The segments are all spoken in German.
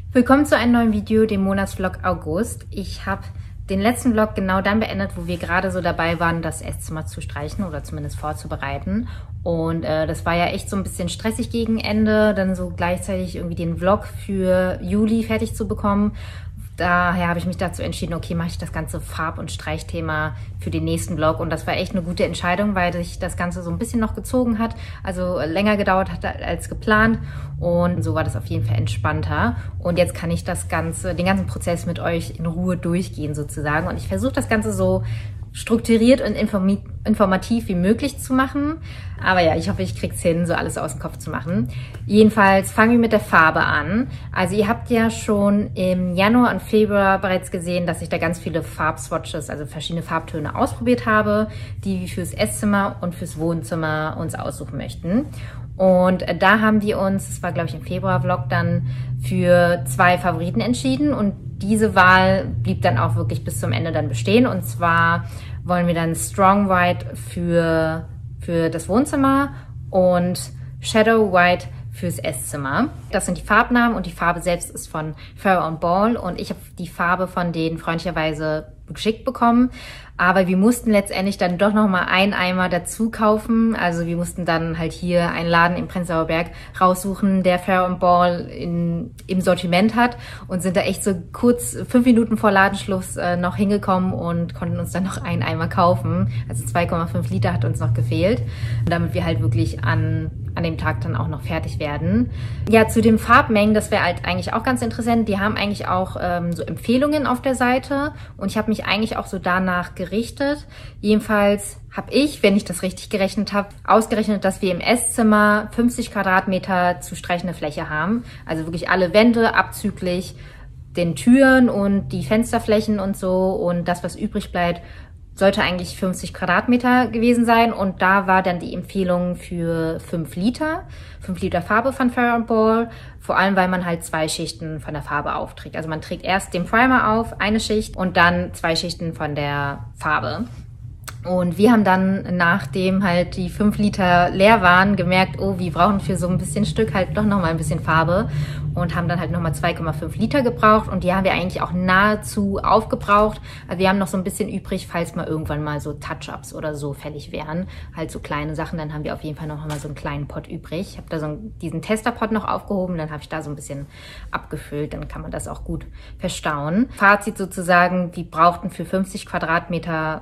Willkommen zu einem neuen Video, dem Monatsvlog August. Ich habe den letzten Vlog genau dann beendet, wo wir gerade so dabei waren, das Esszimmer zu streichen oder zumindest vorzubereiten. Und das war ja echt so ein bisschen stressig gegen Ende, dann so gleichzeitig irgendwie den Vlog für Juli fertig zu bekommen. Daher habe ich mich dazu entschieden, okay, mache ich das ganze Farb- und Streichthema für den nächsten Vlog. Und das war echt eine gute Entscheidung, weil sich das Ganze so ein bisschen noch gezogen hat, also länger gedauert hat als geplant. Und so war das auf jeden Fall entspannter. Und jetzt kann ich den ganzen Prozess mit euch in Ruhe durchgehen sozusagen. Und ich versuche das Ganze so strukturiert und informativ wie möglich zu machen. Aber ja, ich hoffe, ich krieg's hin, so alles aus dem Kopf zu machen. Jedenfalls fangen wir mit der Farbe an. Also ihr habt ja schon im Januar und Februar bereits gesehen, dass ich da ganz viele Farbswatches, also verschiedene Farbtöne ausprobiert habe, die wir fürs Esszimmer und fürs Wohnzimmer uns aussuchen möchten. Und da haben wir uns, das war glaube ich im Februar-Vlog, dann für 2 Favoriten entschieden. Und diese Wahl blieb dann auch wirklich bis zum Ende dann bestehen. Und zwar wollen wir dann Strong White für das Wohnzimmer und Shadow White fürs Esszimmer. Das sind die Farbnamen und die Farbe selbst ist von Farrow & Ball und ich habe die Farbe von denen freundlicherweise geschickt bekommen. Aber wir mussten letztendlich dann doch nochmal einen Eimer dazu kaufen. Also wir mussten dann halt hier einen Laden im Prenzlauer Berg raussuchen, der Farrow & Ball im Sortiment hat und sind da echt so kurz 5 Minuten vor Ladenschluss noch hingekommen und konnten uns dann noch einen Eimer kaufen. Also 2,5 Liter hat uns noch gefehlt, damit wir halt wirklich an dem Tag dann auch noch fertig werden. Ja, zu den Farbmengen, das wäre halt eigentlich auch ganz interessant. Die haben eigentlich auch so Empfehlungen auf der Seite und ich habe mich eigentlich auch so danach gerichtet. Jedenfalls habe ich, wenn ich das richtig gerechnet habe, ausgerechnet, dass wir im Esszimmer 50 Quadratmeter zu streichende Fläche haben. Also wirklich alle Wände abzüglich den Türen und die Fensterflächen und so. Und das, was übrig bleibt, sollte eigentlich 50 Quadratmeter gewesen sein. Und da war dann die Empfehlung für 5 Liter Farbe von Farrow & Ball. Vor allem, weil man halt 2 Schichten von der Farbe aufträgt. Also man trägt erst den Primer auf, eine Schicht, und dann 2 Schichten von der Farbe. Und wir haben dann, nachdem halt die 5 Liter leer waren, gemerkt, oh, wir brauchen für so ein bisschen Stück halt doch nochmal ein bisschen Farbe und haben dann halt nochmal 2,5 Liter gebraucht und die haben wir eigentlich auch nahezu aufgebraucht. Also wir haben noch so ein bisschen übrig, falls mal irgendwann mal so Touch-Ups oder so fällig wären. Halt so kleine Sachen, dann haben wir auf jeden Fall noch mal so einen kleinen Pot übrig. Ich habe da diesen Testerpot noch aufgehoben, dann habe ich da so ein bisschen abgefüllt, dann kann man das auch gut verstauen. Fazit sozusagen, wir brauchten für 50 Quadratmeter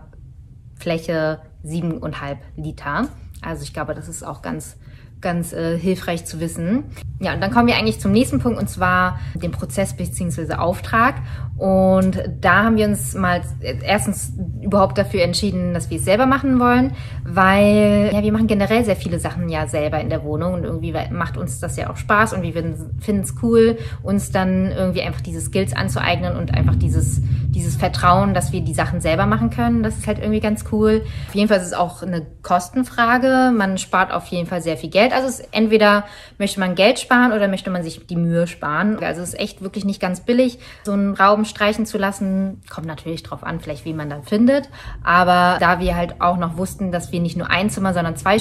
Fläche 7,5 Liter. Also ich glaube, das ist auch ganz hilfreich zu wissen. Ja, und dann kommen wir eigentlich zum nächsten Punkt, und zwar den Prozess bzw. Auftrag. Und da haben wir uns mal erstens überhaupt dafür entschieden, dass wir es selber machen wollen, weil ja, wir machen generell sehr viele Sachen ja selber in der Wohnung und irgendwie macht uns das ja auch Spaß und wir finden es cool, uns dann irgendwie einfach diese Skills anzueignen und einfach dieses Vertrauen, dass wir die Sachen selber machen können. Das ist halt irgendwie ganz cool. Auf jeden Fall ist es auch eine Kostenfrage. Man spart auf jeden Fall sehr viel Geld. Also entweder möchte man Geld sparen oder möchte man sich die Mühe sparen. Also es ist echt wirklich nicht ganz billig, so einen Raum streichen zu lassen. Kommt natürlich drauf an, vielleicht wie man dann findet. Aber da wir halt auch noch wussten, dass wir nicht nur ein Zimmer, sondern zwei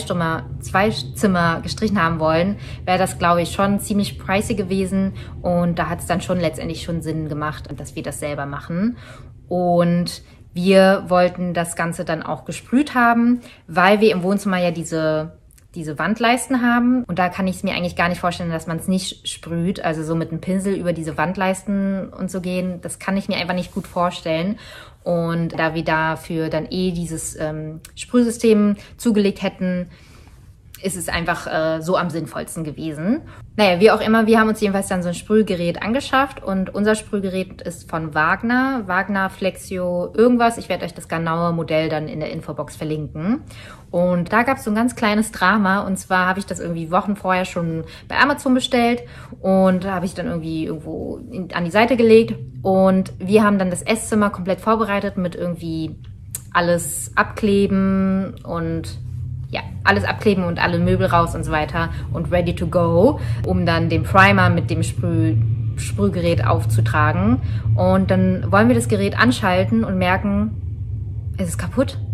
Zimmer gestrichen haben wollen, wäre das, glaube ich, schon ziemlich pricey gewesen. Und da hat es dann schon letztendlich schon Sinn gemacht, dass wir das selber machen. Und wir wollten das Ganze dann auch gesprüht haben, weil wir im Wohnzimmer ja diese Wandleisten haben. Und da kann ich es mir eigentlich gar nicht vorstellen, dass man es nicht sprüht. Also so mit einem Pinsel über diese Wandleisten und so gehen, das kann ich mir einfach nicht gut vorstellen. Und da wir dafür dann dieses Sprühsystem zugelegt hätten, ist es einfach so am sinnvollsten gewesen. Naja, wie auch immer, wir haben uns jedenfalls dann so ein Sprühgerät angeschafft und unser Sprühgerät ist von Wagner Flexio irgendwas. Ich werde euch das genaue Modell dann in der Infobox verlinken. Und da gab es so ein ganz kleines Drama, und zwar habe ich das irgendwie Wochen vorher schon bei Amazon bestellt und habe ich dann irgendwie irgendwo an die Seite gelegt und wir haben dann das Esszimmer komplett vorbereitet mit irgendwie alles abkleben und ja, alles abkleben und alle Möbel raus und so weiter und ready to go, um dann den Primer mit dem Sprühgerät aufzutragen. Und dann wollen wir das Gerät anschalten und merken, es ist kaputt.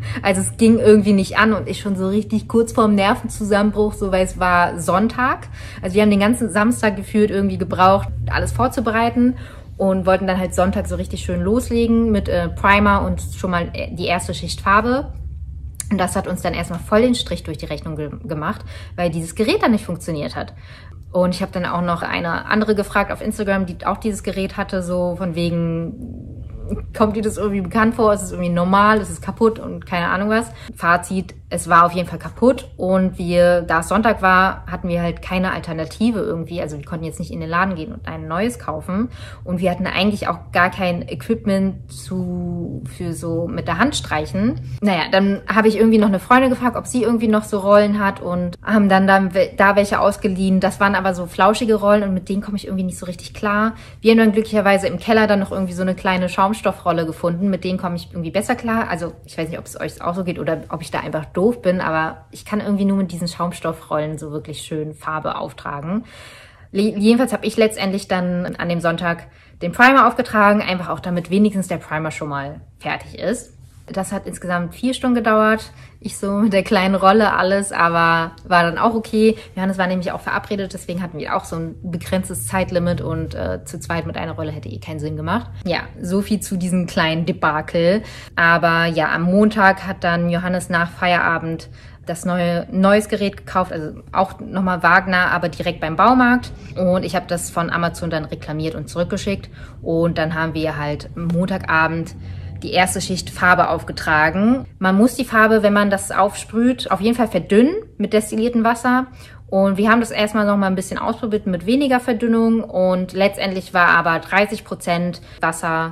Also es ging irgendwie nicht an und ich schon so richtig kurz vorm Nervenzusammenbruch, so, weil es war Sonntag. Also wir haben den ganzen Samstag gefühlt irgendwie gebraucht, alles vorzubereiten und wollten dann halt Sonntag so richtig schön loslegen mit Primer und schon mal die erste Schicht Farbe. Und das hat uns dann erstmal voll den Strich durch die Rechnung gemacht, weil dieses Gerät dann nicht funktioniert hat. Und ich habe dann auch noch eine andere gefragt auf Instagram, die auch dieses Gerät hatte, so von wegen, kommt dir das irgendwie bekannt vor? Ist es irgendwie normal? Ist es kaputt? Und keine Ahnung was. Fazit, es war auf jeden Fall kaputt. Und da es Sonntag war, hatten wir halt keine Alternative irgendwie. Also wir konnten jetzt nicht in den Laden gehen und ein neues kaufen. Und wir hatten eigentlich auch gar kein Equipment für so mit der Hand streichen. Naja, dann habe ich irgendwie noch eine Freundin gefragt, ob sie irgendwie noch so Rollen hat und haben dann da welche ausgeliehen. Das waren aber so flauschige Rollen und mit denen komme ich irgendwie nicht so richtig klar. Wir haben dann glücklicherweise im Keller dann noch irgendwie so eine kleine Schaumstoffrolle gefunden. Mit denen komme ich irgendwie besser klar. Also ich weiß nicht, ob es euch auch so geht oder ob ich da einfach doof bin, aber ich kann irgendwie nur mit diesen Schaumstoffrollen so wirklich schön Farbe auftragen. Jedenfalls habe ich letztendlich dann an dem Sonntag den Primer aufgetragen, einfach auch damit wenigstens der Primer schon mal fertig ist. Das hat insgesamt 4 Stunden gedauert. Ich so mit der kleinen Rolle alles, aber war dann auch okay. Johannes war nämlich auch verabredet, deswegen hatten wir auch so ein begrenztes Zeitlimit und zu zweit mit einer Rolle hätte keinen Sinn gemacht. Ja, so viel zu diesem kleinen Debakel. Aber ja, am Montag hat dann Johannes nach Feierabend das neues Gerät gekauft, also auch nochmal Wagner, aber direkt beim Baumarkt. Und ich habe das von Amazon dann reklamiert und zurückgeschickt. Und dann haben wir halt Montagabend die erste Schicht Farbe aufgetragen. Man muss die Farbe, wenn man das aufsprüht, auf jeden Fall verdünnen mit destilliertem Wasser. Und wir haben das erstmal noch mal ein bisschen ausprobiert mit weniger Verdünnung. Und letztendlich war aber 30% Wasser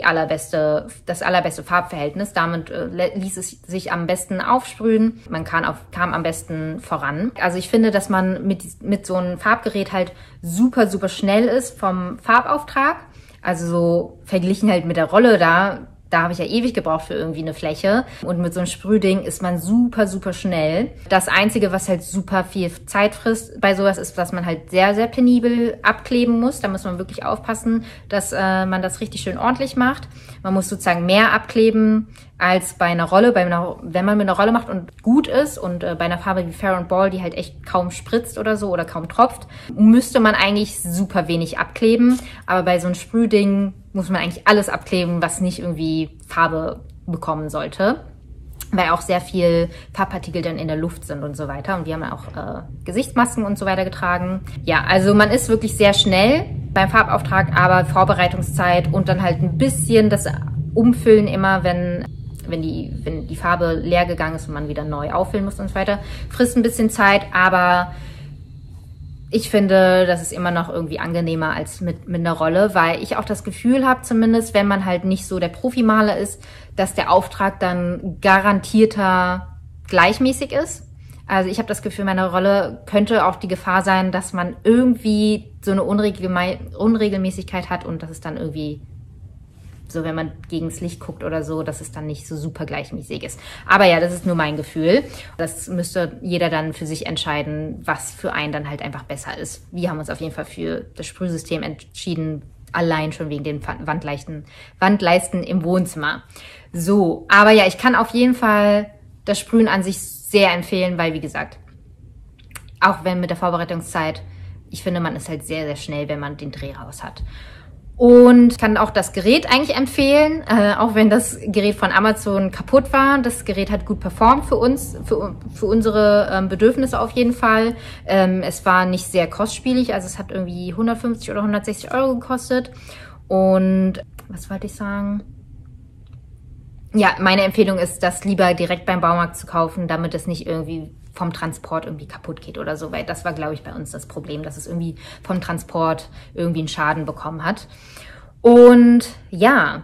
das allerbeste Farbverhältnis. Damit ließ es sich am besten aufsprühen. Man kam am besten voran. Also ich finde, dass man mit so einem Farbgerät halt super, super schnell ist vom Farbauftrag. Also so verglichen halt mit der Rolle da habe ich ja ewig gebraucht für irgendwie eine Fläche. Und mit so einem Sprühding ist man super, super schnell. Das Einzige, was halt super viel Zeit frisst bei sowas, ist, dass man halt sehr, sehr penibel abkleben muss. Da muss man wirklich aufpassen, dass man das richtig schön ordentlich macht. Man muss sozusagen mehr abkleben als bei einer Rolle. Wenn man mit einer Rolle macht und gut ist und bei einer Farbe wie Fair & Ball, die halt echt kaum spritzt oder so oder kaum tropft, müsste man eigentlich super wenig abkleben. Aber bei so einem Sprühding muss man eigentlich alles abkleben, was nicht irgendwie Farbe bekommen sollte, weil auch sehr viel Farbpartikel dann in der Luft sind und so weiter. Und wir haben ja auch Gesichtsmasken und so weiter getragen. Ja, also man ist wirklich sehr schnell beim Farbauftrag, aber Vorbereitungszeit und dann halt ein bisschen das Umfüllen immer, wenn die Farbe leer gegangen ist und man wieder neu auffüllen muss und so weiter, frisst ein bisschen Zeit, aber ich finde, das ist immer noch irgendwie angenehmer als mit einer Rolle, weil ich auch das Gefühl habe, zumindest wenn man halt nicht so der Profimaler ist, dass der Auftrag dann garantierter gleichmäßig ist. Also ich habe das Gefühl, meiner Rolle könnte auch die Gefahr sein, dass man irgendwie so eine Unregelmäßigkeit hat und dass es dann irgendwie so, wenn man gegens Licht guckt oder so, dass es dann nicht so super gleichmäßig ist. Aber ja, das ist nur mein Gefühl. Das müsste jeder dann für sich entscheiden, was für einen dann halt einfach besser ist. Wir haben uns auf jeden Fall für das Sprühsystem entschieden, allein schon wegen den Wandleisten im Wohnzimmer. So, aber ja, ich kann auf jeden Fall das Sprühen an sich sehr empfehlen, weil, wie gesagt, auch wenn mit der Vorbereitungszeit, ich finde, man ist halt sehr, sehr schnell, wenn man den Dreh raus hat. Und kann auch das Gerät eigentlich empfehlen, auch wenn das Gerät von Amazon kaputt war. Das Gerät hat gut performt für uns, für unsere Bedürfnisse auf jeden Fall. Es war nicht sehr kostspielig, also es hat irgendwie 150 oder 160 Euro gekostet. Und was wollte ich sagen? Ja, meine Empfehlung ist, das lieber direkt beim Baumarkt zu kaufen, damit es nicht irgendwie vom Transport irgendwie kaputt geht oder so, weil das war, glaube ich, bei uns das Problem, dass es irgendwie vom Transport irgendwie einen Schaden bekommen hat. Und ja,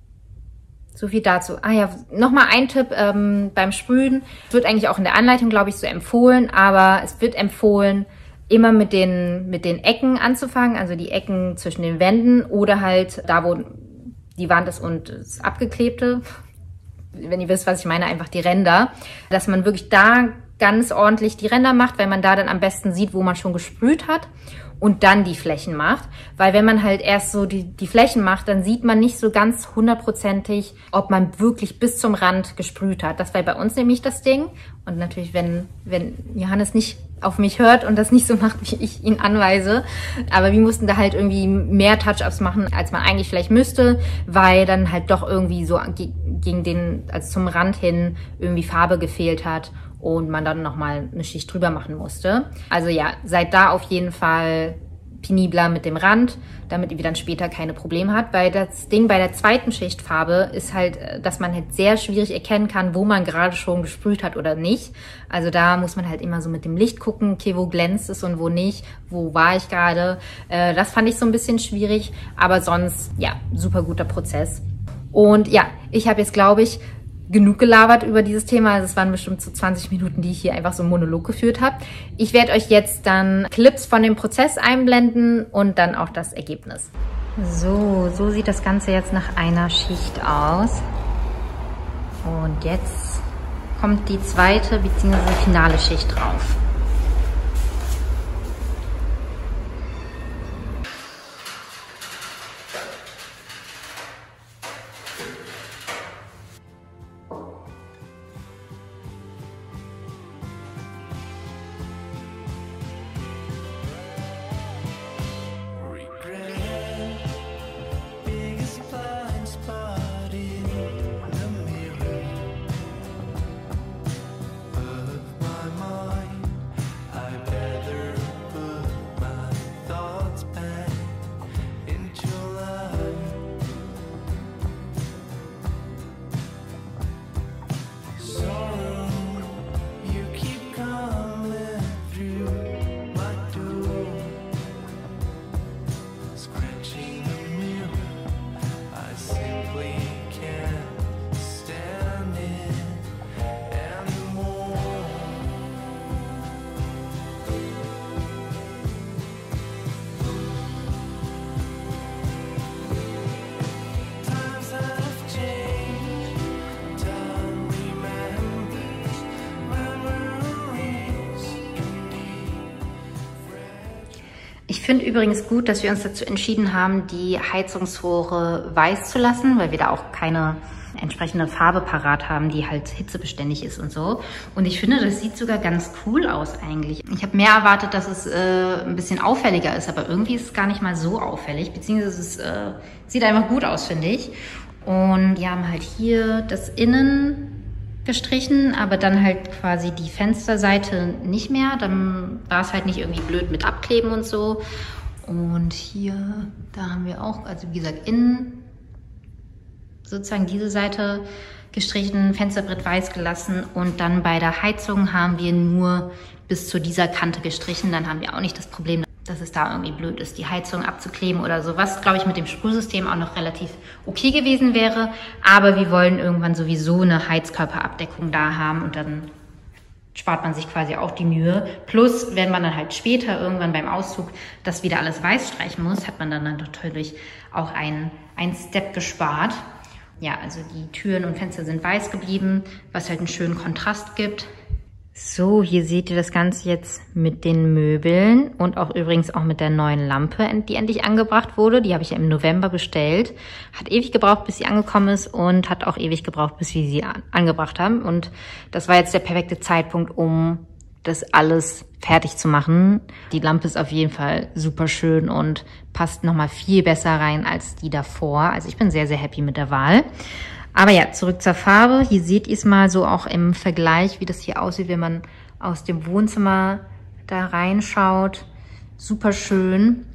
so viel dazu. Ah ja, nochmal ein Tipp beim Sprühen. Es wird eigentlich auch in der Anleitung, glaube ich, so empfohlen, aber es wird empfohlen, immer mit den Ecken anzufangen, also die Ecken zwischen den Wänden oder halt da, wo die Wand ist und das Abgeklebte, wenn ihr wisst, was ich meine, einfach die Ränder, dass man wirklich da ganz ordentlich die Ränder macht, weil man da dann am besten sieht, wo man schon gesprüht hat. und dann die Flächen macht. Weil wenn man halt erst so die Flächen macht, dann sieht man nicht so ganz hundertprozentig, ob man wirklich bis zum Rand gesprüht hat. Das war bei uns nämlich das Ding. Und natürlich, wenn Johannes nicht auf mich hört und das nicht so macht, wie ich ihn anweise. Aber wir mussten da halt irgendwie mehr Touch-Ups machen, als man eigentlich vielleicht müsste, weil dann halt doch irgendwie so also zum Rand hin irgendwie Farbe gefehlt hat und man dann nochmal eine Schicht drüber machen musste. Also ja, seid da auf jeden Fall penibler mit dem Rand, damit ihr dann später keine Probleme habt, weil das Ding bei der zweiten Schicht Farbe ist halt, dass man halt sehr schwierig erkennen kann, wo man gerade schon gesprüht hat oder nicht. Also da muss man halt immer so mit dem Licht gucken, okay, wo glänzt es und wo nicht, wo war ich gerade. Das fand ich so ein bisschen schwierig, aber sonst, ja, super guter Prozess. Und ja, ich habe jetzt, glaube ich, genug gelabert über dieses Thema. Also es waren bestimmt so 20 Minuten, die ich hier einfach so einen Monolog geführt habe. Ich werde euch jetzt dann Clips von dem Prozess einblenden und dann auch das Ergebnis. So sieht das Ganze jetzt nach einer Schicht aus. Und jetzt kommt die zweite bzw. finale Schicht drauf. Ich finde übrigens gut, dass wir uns dazu entschieden haben, die Heizungsrohre weiß zu lassen, weil wir da auch keine entsprechende Farbe parat haben, die halt hitzebeständig ist und so. Und ich finde, das sieht sogar ganz cool aus eigentlich. Ich habe mehr erwartet, dass es ein bisschen auffälliger ist, aber irgendwie ist es gar nicht mal so auffällig, beziehungsweise es sieht einfach gut aus, finde ich. Und wir haben halt hier das Innen gestrichen, aber dann halt quasi die Fensterseite nicht mehr. Dann war es halt nicht irgendwie blöd mit Abkleben und so. Und hier, da haben wir auch, also wie gesagt, innen sozusagen diese Seite gestrichen, Fensterbrett weiß gelassen und dann bei der Heizung haben wir nur bis zu dieser Kante gestrichen. Dann haben wir auch nicht das Problem, dass es da irgendwie blöd ist, die Heizung abzukleben oder so, was, glaube ich, mit dem Sprühsystem auch noch relativ okay gewesen wäre. Aber wir wollen irgendwann sowieso eine Heizkörperabdeckung da haben und dann spart man sich quasi auch die Mühe. Plus, wenn man dann halt später irgendwann beim Auszug das wieder alles weiß streichen muss, hat man dann natürlich auch einen Step gespart. Ja, also die Türen und Fenster sind weiß geblieben, was halt einen schönen Kontrast gibt. So, hier seht ihr das Ganze jetzt mit den Möbeln und auch übrigens auch mit der neuen Lampe, die endlich angebracht wurde. Die habe ich ja im November bestellt. Hat ewig gebraucht, bis sie angekommen ist und hat auch ewig gebraucht, bis wir sie angebracht haben. Und das war jetzt der perfekte Zeitpunkt, um das alles fertig zu machen. Die Lampe ist auf jeden Fall super schön und passt nochmal viel besser rein als die davor. Also ich bin sehr, sehr happy mit der Wahl. Aber ja, zurück zur Farbe. Hier seht ihr es mal so auch im Vergleich, wie das hier aussieht, wenn man aus dem Wohnzimmer da reinschaut. Super schön.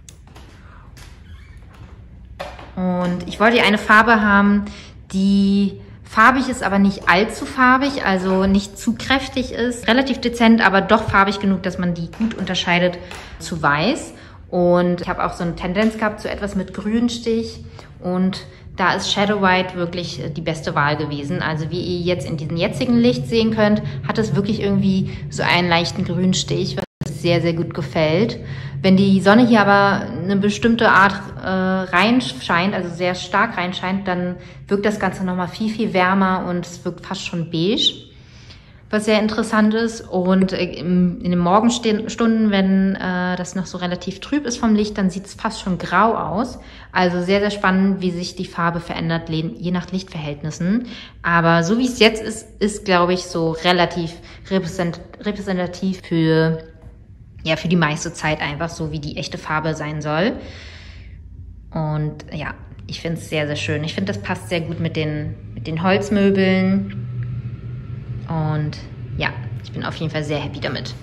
Und ich wollte eine Farbe haben, die farbig ist, aber nicht allzu farbig, also nicht zu kräftig ist. Relativ dezent, aber doch farbig genug, dass man die gut unterscheidet zu weiß. Und ich habe auch so eine Tendenz gehabt zu etwas mit Grünstich und da ist Shadow White wirklich die beste Wahl gewesen. Also wie ihr jetzt in diesem jetzigen Licht sehen könnt, hat es wirklich irgendwie so einen leichten Grünstich, was sehr, sehr gut gefällt. Wenn die Sonne hier aber eine bestimmte Art reinscheint, also sehr stark reinscheint, dann wirkt das Ganze nochmal viel, viel wärmer und es wirkt fast schon beige. was sehr interessant ist. Und in den Morgenstunden, wenn das noch so relativ trüb ist vom Licht, dann sieht es fast schon grau aus. Also sehr, sehr spannend, wie sich die Farbe verändert, je nach Lichtverhältnissen. Aber so wie es jetzt ist, glaube ich, so relativ repräsentativ für die meiste Zeit einfach so, wie die echte Farbe sein soll. Und ja, ich finde es sehr, sehr schön. Ich finde, das passt sehr gut mit den Holzmöbeln. Und ja, ich bin auf jeden Fall sehr happy damit.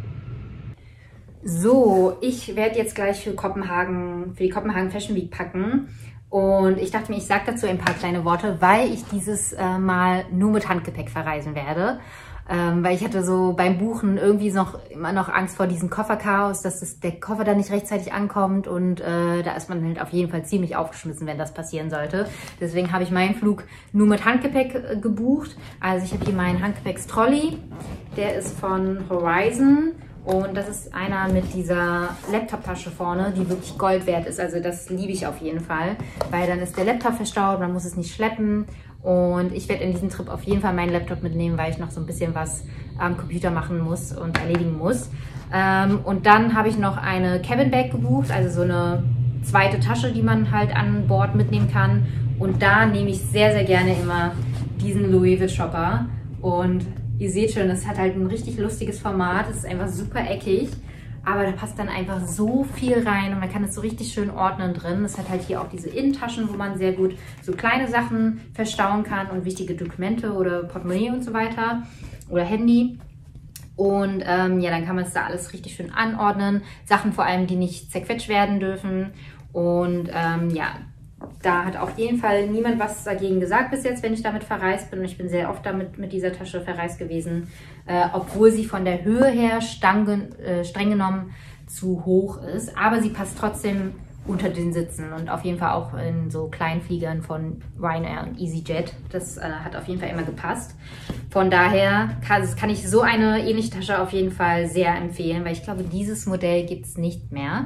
So, ich werde jetzt gleich für die Kopenhagen Fashion Week packen. Und ich dachte mir, ich sage dazu ein paar kleine Worte, weil ich dieses Mal nur mit Handgepäck verreisen werde. Weil ich hatte so beim Buchen irgendwie immer noch Angst vor diesem Kofferchaos, dass der Koffer dann nicht rechtzeitig ankommt und da ist man halt auf jeden Fall ziemlich aufgeschmissen, wenn das passieren sollte. Deswegen habe ich meinen Flug nur mit Handgepäck gebucht. Also ich habe hier meinen Handgepäckstrolley, der ist von Horizon und das ist einer mit dieser Laptoptasche vorne, die wirklich Gold wert ist. Also das liebe ich auf jeden Fall, weil dann ist der Laptop verstaut, man muss es nicht schleppen. Und ich werde in diesem Trip auf jeden Fall meinen Laptop mitnehmen, weil ich noch so ein bisschen was am Computer machen muss und erledigen muss. Und dann habe ich noch eine Cabin Bag gebucht, also so eine zweite Tasche, die man halt an Bord mitnehmen kann. Und da nehme ich sehr, sehr gerne immer diesen Louis Vuitton Shopper. Und ihr seht schon, das hat halt ein richtig lustiges Format. Es ist einfach super eckig. Aber da passt dann einfach so viel rein und man kann es so richtig schön ordnen drin. Es hat halt hier auch diese Innentaschen, wo man sehr gut so kleine Sachen verstauen kann und wichtige Dokumente oder Portemonnaie und so weiter oder Handy. Und ja, dann kann man es da alles richtig schön anordnen. Sachen vor allem, die nicht zerquetscht werden dürfen. Und ja, da hat auf jeden Fall niemand was dagegen gesagt bis jetzt, wenn ich damit verreist bin. Und ich bin sehr oft damit mit dieser Tasche verreist gewesen, obwohl sie von der Höhe her streng genommen zu hoch ist. Aber sie passt trotzdem unter den Sitzen und auf jeden Fall auch in so kleinen Fliegern von Ryanair und EasyJet. Das hat auf jeden Fall immer gepasst. Von daher kann ich so eine ähnliche Tasche auf jeden Fall sehr empfehlen, weil ich glaube, dieses Modell gibt es nicht mehr.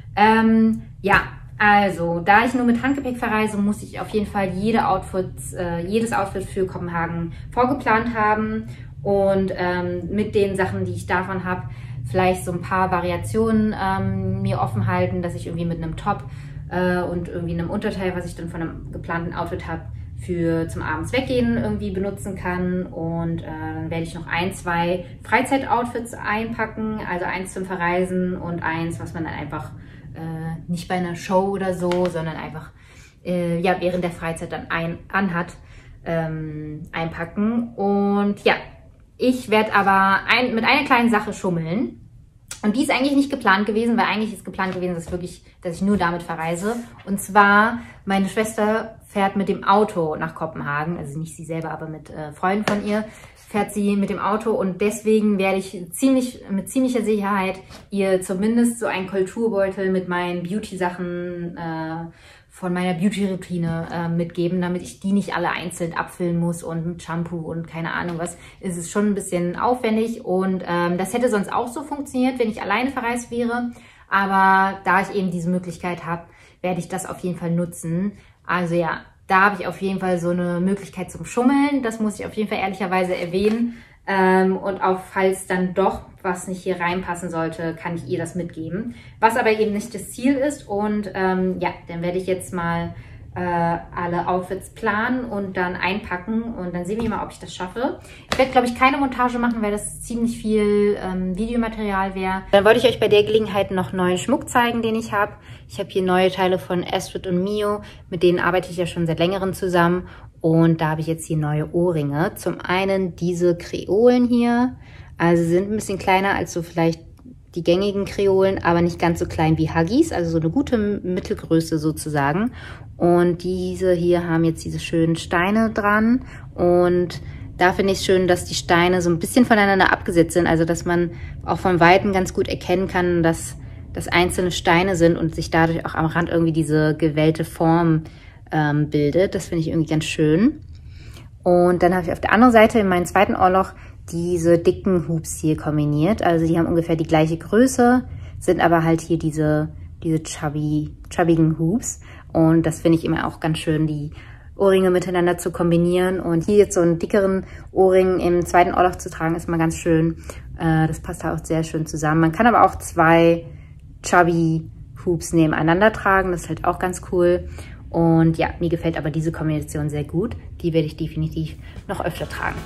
Ja. Also, da ich nur mit Handgepäck verreise, muss ich auf jeden Fall jedes Outfit für Kopenhagen vorgeplant haben und mit den Sachen, die ich davon habe, vielleicht so ein paar Variationen mir offen halten, dass ich irgendwie mit einem Top und irgendwie einem Unterteil, was ich dann von einem geplanten Outfit habe, zum abends weggehen irgendwie benutzen kann. Und dann werde ich noch 1, 2 Freizeitoutfits einpacken, also eins zum Verreisen und eins, was man dann einfach nicht bei einer Show oder so, sondern einfach ja, während der Freizeit dann anhat, einpacken. Und ja, ich werde aber mit einer kleinen Sache schummeln. Und die ist eigentlich nicht geplant gewesen, weil eigentlich ist geplant gewesen, dass ich nur damit verreise. Und zwar, meine Schwester fährt mit dem Auto nach Kopenhagen, also nicht sie selber, aber mit Freunden von ihr, fährt sie mit dem Auto und deswegen werde ich mit ziemlicher Sicherheit ihr zumindest so einen Kulturbeutel mit meinen Beauty-Sachen von meiner Beauty-Routine mitgeben, damit ich die nicht alle einzeln abfüllen muss und mit Shampoo und keine Ahnung was. Es ist schon ein bisschen aufwendig und das hätte sonst auch so funktioniert, wenn ich alleine verreist wäre. Aber da ich eben diese Möglichkeit habe, werde ich das auf jeden Fall nutzen. Also ja, da habe ich auf jeden Fall so eine Möglichkeit zum Schummeln. Das muss ich auf jeden Fall ehrlicherweise erwähnen. Und auch falls dann doch was nicht hier reinpassen sollte, kann ich ihr das mitgeben. Was aber eben nicht das Ziel ist. Und ja, dann werde ich jetzt mal alle Outfits planen und dann einpacken. Und dann sehen wir mal, ob ich das schaffe. Ich werde, glaube ich, keine Montage machen, weil das ziemlich viel Videomaterial wäre. Dann wollte ich euch bei der Gelegenheit noch neuen Schmuck zeigen, den ich habe. Ich habe hier neue Teile von Astrid und Mio. Mit denen arbeite ich ja schon seit längerem zusammen. Und da habe ich jetzt hier neue Ohrringe. Zum einen diese Kreolen hier. Also sie sind ein bisschen kleiner als so vielleicht die gängigen Kreolen, aber nicht ganz so klein wie Huggies. Also so eine gute Mittelgröße sozusagen. Und diese hier haben jetzt diese schönen Steine dran. Und da finde ich es schön, dass die Steine so ein bisschen voneinander abgesetzt sind. Also dass man auch von Weitem ganz gut erkennen kann, dass das einzelne Steine sind und sich dadurch auch am Rand irgendwie diese gewellte Form bildet. Das finde ich irgendwie ganz schön. Und dann habe ich auf der anderen Seite in meinem zweiten Ohrloch diese dicken Hoops hier kombiniert. Also die haben ungefähr die gleiche Größe, sind aber halt hier diese chubbigen Hoops. Und das finde ich immer auch ganz schön. Die Ohrringe miteinander zu kombinieren. Und hier jetzt so einen dickeren Ohrring im zweiten Ohrloch zu tragen, ist mal ganz schön. Das passt auch sehr schön zusammen. Man kann aber auch 2 Chubby Hoops nebeneinander tragen. Das ist halt auch ganz cool. Und ja, mir gefällt aber diese Kombination sehr gut. Die werde ich definitiv noch öfter tragen.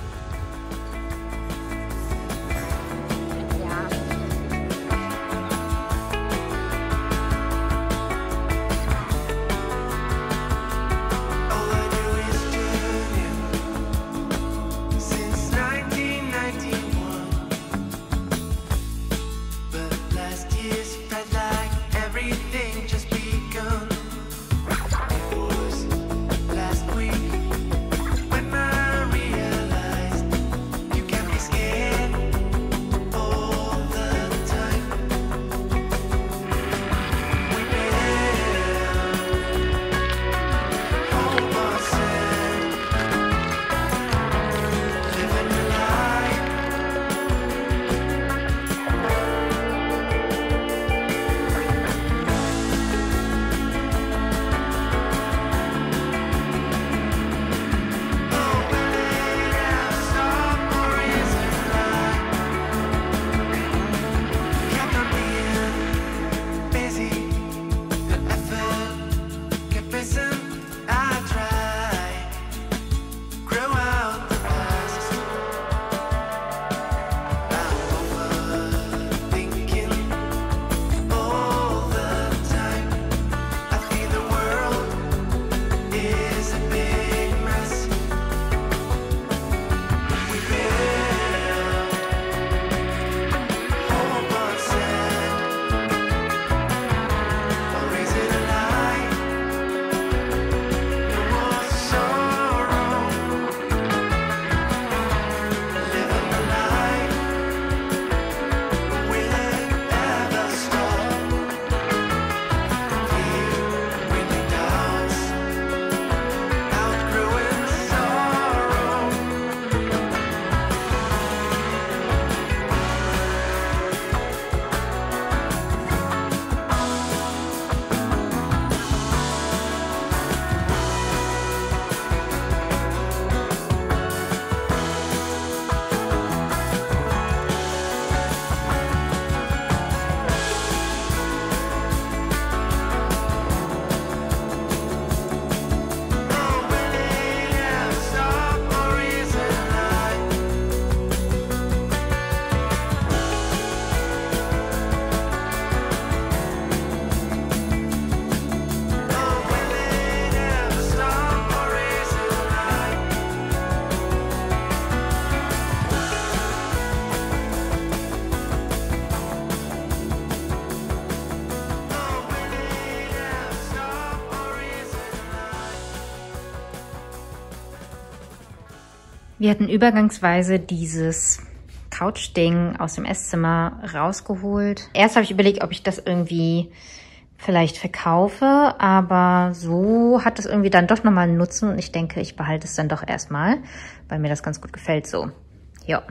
Wir hatten übergangsweise dieses Couch-Ding aus dem Esszimmer rausgeholt. Erst habe ich überlegt, ob ich das irgendwie vielleicht verkaufe, aber so hat es irgendwie dann doch nochmal einen Nutzen und ich denke, ich behalte es dann doch erstmal, weil mir das ganz gut gefällt so. Ja.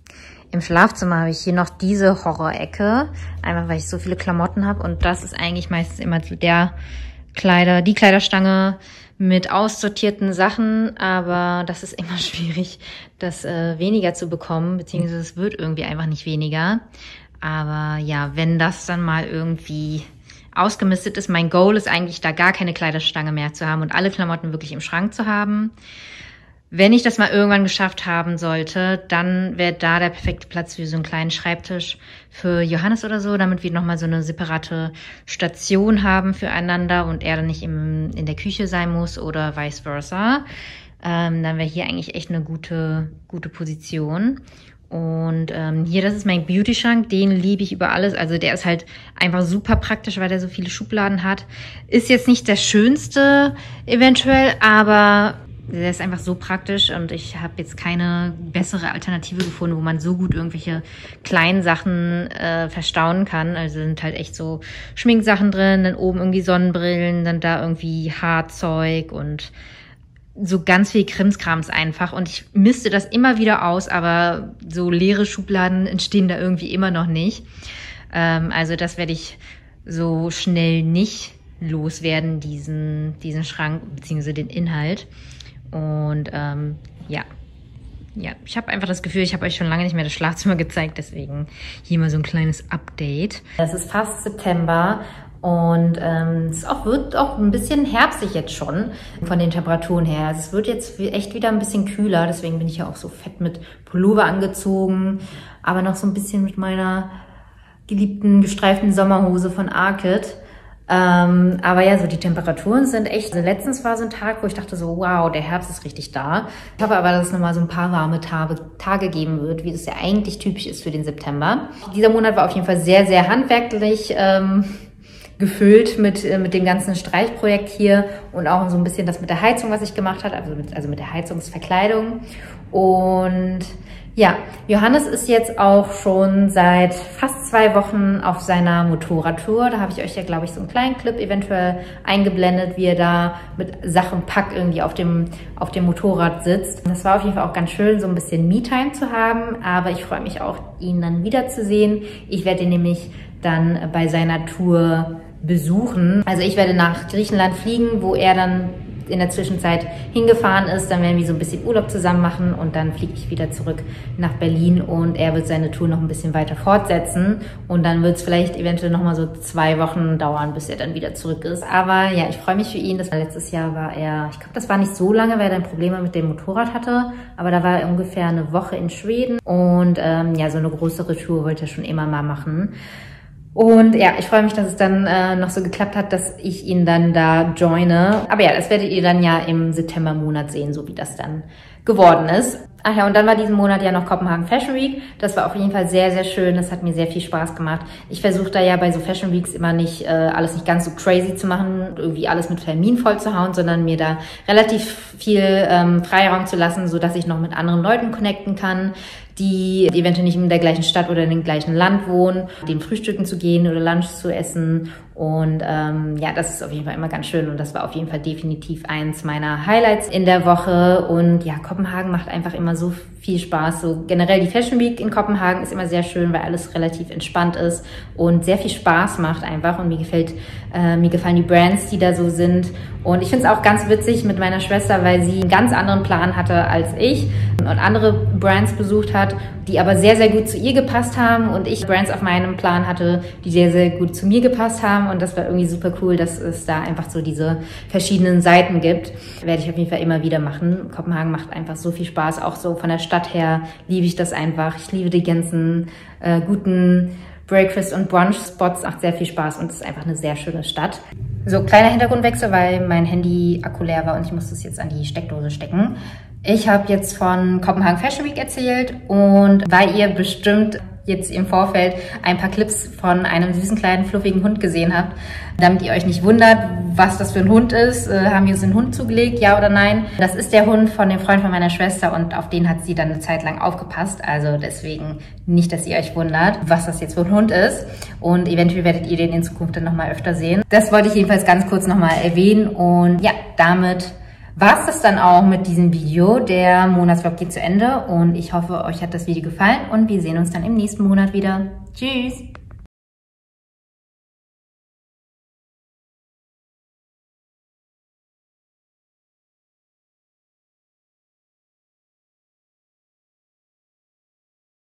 Im Schlafzimmer habe ich hier noch diese Horrorecke, einfach weil ich so viele Klamotten habe und das ist eigentlich meistens immer so die Kleiderstange mit aussortierten Sachen, aber das ist immer schwierig, das weniger zu bekommen, beziehungsweise es wird irgendwie einfach nicht weniger. Aber ja, wenn das dann mal irgendwie ausgemistet ist, mein Goal ist eigentlich, da gar keine Kleiderstange mehr zu haben und alle Klamotten wirklich im Schrank zu haben. Wenn ich das mal irgendwann geschafft haben sollte, dann wäre da der perfekte Platz für so einen kleinen Schreibtisch für Johannes oder so, damit wir nochmal so eine separate Station haben füreinander und er dann nicht in der Küche sein muss oder vice versa. Dann wäre hier eigentlich echt eine gute Position. Und hier, das ist mein Beauty-Schrank, den liebe ich über alles. Also der ist halt einfach super praktisch, weil der so viele Schubladen hat. Ist jetzt nicht der schönste eventuell, aber der ist einfach so praktisch und ich habe jetzt keine bessere Alternative gefunden, wo man so gut irgendwelche kleinen Sachen verstauen kann. Also sind halt echt so Schminksachen drin, dann oben irgendwie Sonnenbrillen, dann da irgendwie Haarzeug und so ganz viel Krimskrams einfach. Und ich misste das immer wieder aus, aber so leere Schubladen entstehen da irgendwie immer noch nicht. Also das werde ich so schnell nicht loswerden, diesen Schrank bzw. den Inhalt. Und ja, ich habe einfach das Gefühl, ich habe euch schon lange nicht mehr das Schlafzimmer gezeigt, deswegen hier mal so ein kleines Update. Es ist fast September und es wird auch ein bisschen herbstig jetzt schon von den Temperaturen her. Also es wird jetzt echt wieder ein bisschen kühler, deswegen bin ich ja auch so fett mit Pullover angezogen, aber noch so ein bisschen mit meiner geliebten gestreiften Sommerhose von Arket. Aber ja, so die Temperaturen sind echt, also letztens war so ein Tag, wo ich dachte so, wow, der Herbst ist richtig da. Ich hoffe aber, dass es nochmal so ein paar warme Tage geben wird, wie das ja eigentlich typisch ist für den September. Dieser Monat war auf jeden Fall sehr, sehr handwerklich gefüllt mit dem ganzen Streichprojekt hier und auch so ein bisschen das mit der Heizung, was ich gemacht habe, also mit der Heizungsverkleidung. Und ja, Johannes ist jetzt auch schon seit fast 2 Wochen auf seiner Motorradtour. Da habe ich euch ja, glaube ich, so einen kleinen Clip eventuell eingeblendet, wie er da mit Sach und Pack irgendwie auf dem Motorrad sitzt. Das war auf jeden Fall auch ganz schön, so ein bisschen Me-Time zu haben. Aber ich freue mich auch, ihn dann wiederzusehen. Ich werde ihn nämlich dann bei seiner Tour besuchen. Also ich werde nach Griechenland fliegen, wo er dann in der Zwischenzeit hingefahren ist. Dann werden wir so ein bisschen Urlaub zusammen machen und dann fliege ich wieder zurück nach Berlin und er wird seine Tour noch ein bisschen weiter fortsetzen und dann wird es vielleicht eventuell noch mal so 2 Wochen dauern, bis er dann wieder zurück ist. Aber ja, ich freue mich für ihn. Letztes Jahr war er, ich glaube, das war nicht so lange, weil er dann Probleme mit dem Motorrad hatte, aber da war er ungefähr eine Woche in Schweden und ja, so eine größere Tour wollte er schon immer mal machen. Und ja, ich freue mich, dass es dann noch so geklappt hat, dass ich ihn dann da joine. Aber ja, das werdet ihr dann ja im September-Monat sehen, so wie das dann geworden ist. Ach ja, und dann war diesen Monat ja noch Kopenhagen Fashion Week. Das war auf jeden Fall sehr, sehr schön. Das hat mir sehr viel Spaß gemacht. Ich versuche da ja bei so Fashion Weeks immer nicht alles nicht ganz so crazy zu machen, irgendwie alles mit Termin voll zu hauen, sondern mir da relativ viel Freiraum zu lassen, so dass ich noch mit anderen Leuten connecten kann, die eventuell nicht in der gleichen Stadt oder in dem gleichen Land wohnen, dem Frühstücken zu gehen oder Lunch zu essen. Und ja, das ist auf jeden Fall immer ganz schön und das war auf jeden Fall definitiv eins meiner Highlights in der Woche. Und ja, Kopenhagen macht einfach immer so viel Spaß. So generell die Fashion Week in Kopenhagen ist immer sehr schön, weil alles relativ entspannt ist und sehr viel Spaß macht einfach. Und mir gefallen die Brands, die da so sind. Und ich finde es auch ganz witzig mit meiner Schwester, weil sie einen ganz anderen Plan hatte als ich und andere Brands besucht hat, die aber sehr, sehr gut zu ihr gepasst haben und ich Brands auf meinem Plan hatte, die sehr, sehr gut zu mir gepasst haben und das war irgendwie super cool, dass es da einfach so diese verschiedenen Seiten gibt. Werde ich auf jeden Fall immer wieder machen. Kopenhagen macht einfach so viel Spaß, auch so von der Stadt her liebe ich das einfach. Ich liebe die ganzen guten Breakfast- und Brunch-Spots, macht sehr viel Spaß und es ist einfach eine sehr schöne Stadt. So, kleiner Hintergrundwechsel, weil mein Handy-Akku leer war und ich musste es jetzt an die Steckdose stecken. Ich habe jetzt von Kopenhagen Fashion Week erzählt und weil ihr bestimmt jetzt im Vorfeld ein paar Clips von einem süßen kleinen fluffigen Hund gesehen habt, damit ihr euch nicht wundert, was das für ein Hund ist, haben wir uns einen Hund zugelegt, ja oder nein? Das ist der Hund von dem Freund von meiner Schwester und auf den hat sie dann eine Zeit lang aufgepasst, also deswegen nicht, dass ihr euch wundert, was das jetzt für ein Hund ist und eventuell werdet ihr den in Zukunft dann nochmal öfter sehen. Das wollte ich jedenfalls ganz kurz nochmal erwähnen und ja, damit war es das dann auch mit diesem Video. Der Monatsvlog geht zu Ende und ich hoffe, euch hat das Video gefallen und wir sehen uns dann im nächsten Monat wieder. Tschüss!